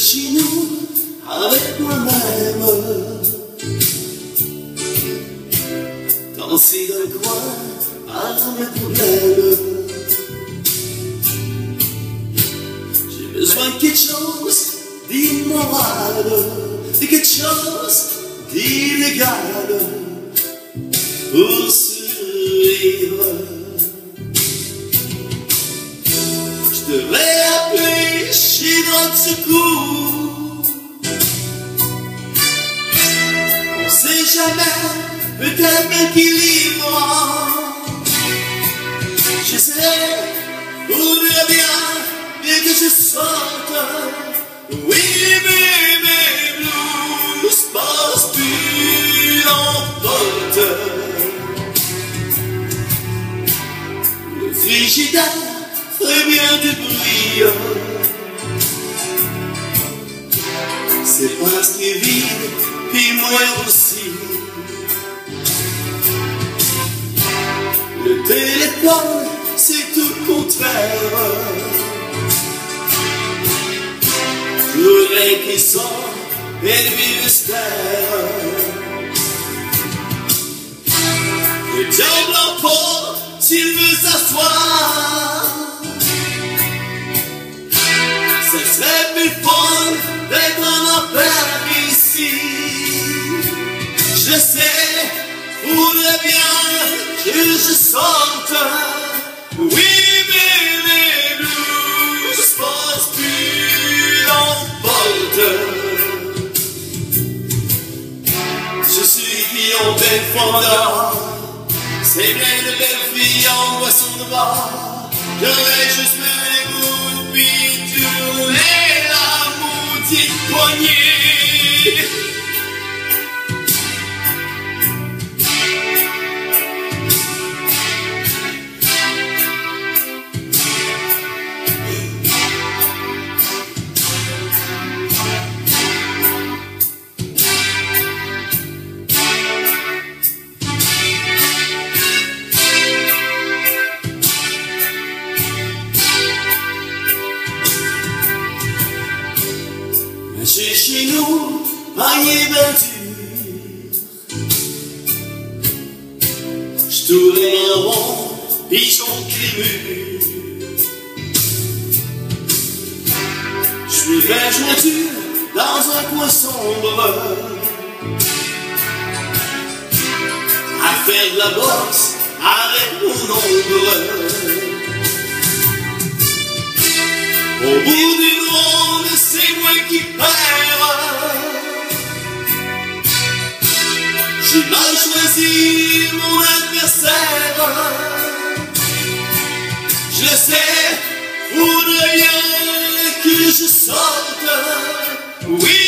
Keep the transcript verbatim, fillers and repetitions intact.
chez nous avec moi-même, danser dans le coin à mes problèmes. J'ai besoin de quelque chose d'immoral, de quelque chose d'illégal pour survivre. Je devrais appeler chez notre secours. On sait jamais, peut-être un équilibre. J'essaie, voudrais bien, bien que je sorte. Oui, mais mes blues passent plus en porte. Le frigidaire ferait bien du bruit. C'est parce qu'il est vide, puis moi aussi. Le téléphone, c'est tout le contraire. Je voudrais qu'il sorte et lui mystère. Le diable emporte s'il veut s'asseoir. Ça serait plus fun d'être en enfer ici. Je sais, voudrais bien que je sorte. Oui, mais les blues passent plus en porte. Je suis qui en belle fondeur. C'est plein de belles filles en boisson de bar. J'aurais juste mené vous puis tourner la maudite poignée. J'ai chez nous marié verdure. J'tournais en rond, pis j'contre les murs. J'suis bien jointure dans un coin sombre, à faire de la boxe avec mon ombre. Au bout du monde, c'est moi qui perds. J'ai mal choisi mon adversaire. Je le sais, voudrais bien que je sorte. Oui.